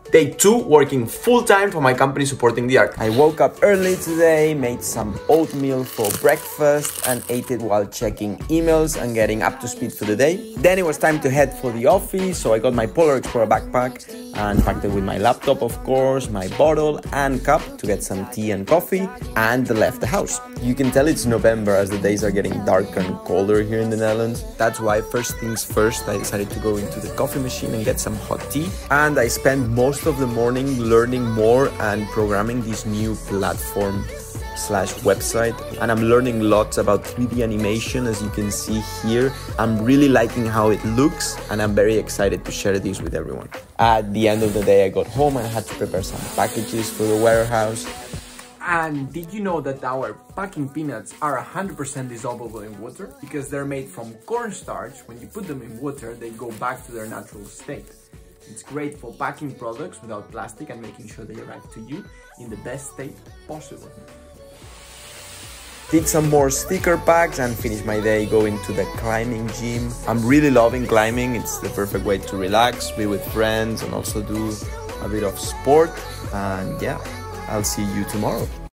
Day 2, working full-time for my company supporting the art. I woke up early today, made some oatmeal for breakfast and ate it while checking emails and getting up to speed for the day. Then it was time to head for the office, so I got my Polar Explorer backpack and packed it with my laptop, of course, my bottle and cup to get some tea and coffee, and left the house. You can tell it's November as the days are getting darker and colder here in the Netherlands. That's why first things first, I decided to go into the coffee machine and get some hot tea. And I spent most of the morning learning more and programming this new platform / website, and I'm learning lots about 3D animation, as you can see here. I'm really liking how it looks and I'm very excited to share this with everyone. At the end of the day, I got home and I had to prepare some packages for the warehouse. And did you know that our packing peanuts are 100% dissolvable in water? Because they're made from cornstarch. When you put them in water, they go back to their natural state. It's great for packing products without plastic and making sure they arrive to you in the best state possible. Did some more sticker packs and finished my day going to the climbing gym. I'm really loving climbing. It's the perfect way to relax, be with friends and also do a bit of sport. And yeah, I'll see you tomorrow.